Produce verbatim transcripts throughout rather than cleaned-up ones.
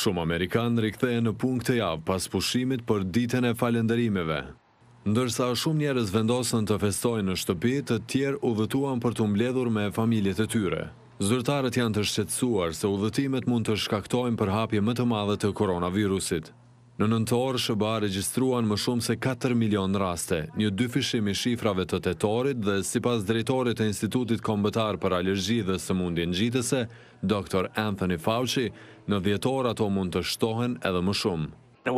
Shumë Amerikanë rikthehen në punë këtë javë pas pushimit për ditën e falënderimeve. Ndërsa shumë njerëz vendosën të festojnë në shtëpi, të tjerë udhëtuan për të mbledhur me familjet e tyre. Zyrtarët janë të shqetësuar se udhëtimet mund të shkaktojnë përhapje më të madhe të koronavirusit. Në nëntor, S B A regjistruan më shumë se katër milion raste, një dyfishim i shifrave të tetorit dhe sipas drejtorit të Institutit Kombëtar për Alergji dhe Sëmundje Ngjitëse, doktor Anthony Fauci, në dhjetor ato mund të shtohen edhe më shumë.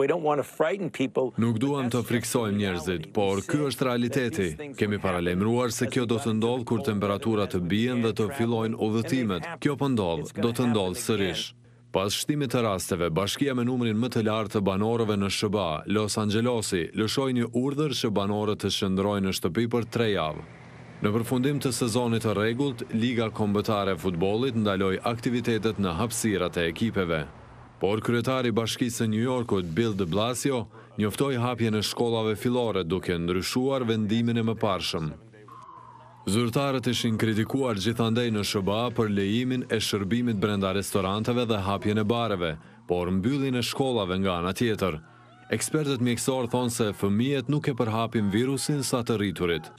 Nuk duam të friksojmë njerëzit, por ky është realiteti. Kemi paralajmëruar se kjo do të ndodhë kur temperaturat të bien dhe të fillojnë udhëtimet. Kjo po ndodh, do të ndodhë sërish. Pas shtimit të rasteve, bashkia me numrin më të lartë të banorëve në S B A, Los Angelesi, lëshoi një urdhër që banorët të shndrojnë në shtëpi për tre javë. Në përfundim të sezonit të rregullt, Liga Kombëtare e Futbollit ndaloi aktivitetet në hapësirat e ekipeve. Por kryetari i Bashkisë së New Yorkut, Bill de Blasio, njoftoi hapjen e shkollave fillore duke ndryshuar vendimin e mëparshëm. Zyrtarët ishin kritikuar gjithandej në S B A për lejimin e shërbimit brenda restoranteve dhe hapjen e bareve, por mbylljen e shkollave nga ana tjetër. Ekspertët mjekësor thonë se fëmijët nuk e përhapin virusin sa të rriturit.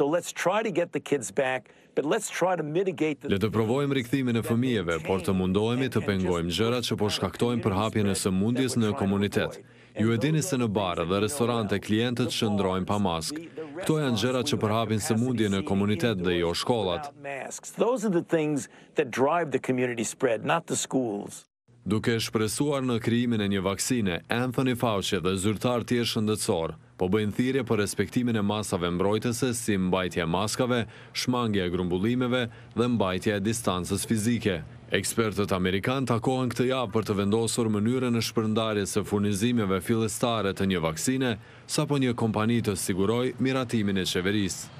Le të provojmë rikthimin e fëmijëve, por të mundohemi të pengojmë gjërat që po shkaktojnë përhapjen e sëmundjes në komunitet. Ju e dini se në bare dhe restorante klientët shndrojnë pa maskë. Këto janë gjërat që përhapin sëmundje në komunitet dhe jo shkollat. Duke shpresuar në krijimin e një vaksine, Anthony Fauci dhe zyrtar tjerë shëndetësor po bëjnë thirrje për respektimin e masave mbrojtëse si mbajtja e maskave, shmangja e grumbullimeve dhe mbajtja e distancës fizike. Ekspertët amerikanë takohen këtë javë për të vendosur mënyrën e shpërndarjes së furnizimeve fillestare të një vaksine, sapo një kompani të sigurojë miratimin e qeverisë.